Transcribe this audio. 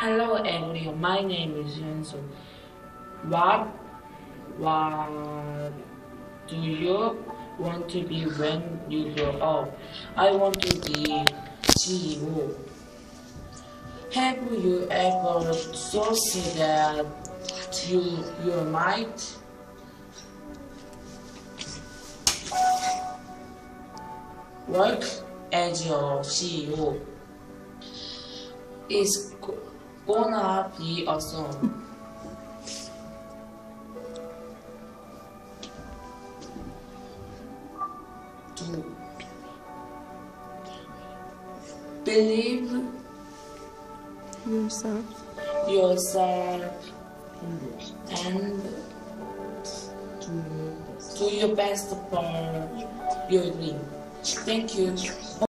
Hello everyone, my name is Yunsu. What do you want to be when you grow up? I want to be CEO. Have you ever thought that you might work as your CEO? It's gonna be awesome. To believe yourself and do your best for your dream. Thank you.